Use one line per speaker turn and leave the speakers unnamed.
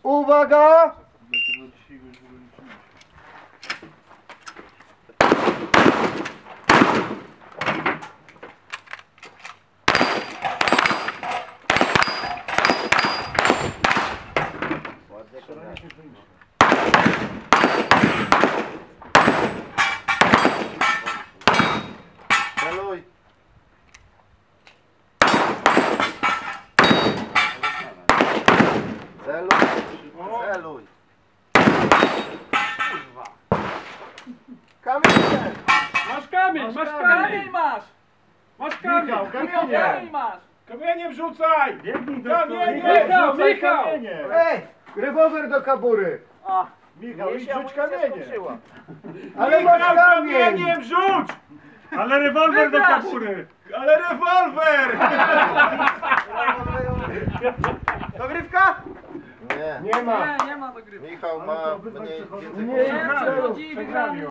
Uwaga! Celuj! Celuj! Kamienie!
Masz kamień, masz kamień! Masz kamień!
Kamienie
masz!
Kamieniem rzucaj!
Biegnij do
Michał,
Michał!
Ej! Rewolwer do kabury!
Michał, idź rzuć kamienie!
Ale masz
Michał,
kamień!
kamieniem rzuć!
Ale rewolwer do kabury!
Ale rewolwer!
Dogrywka?
Nie.
Nie ma.
Nie ma dogrywki.
Michał ma mniej.
Nie,
Przegrali.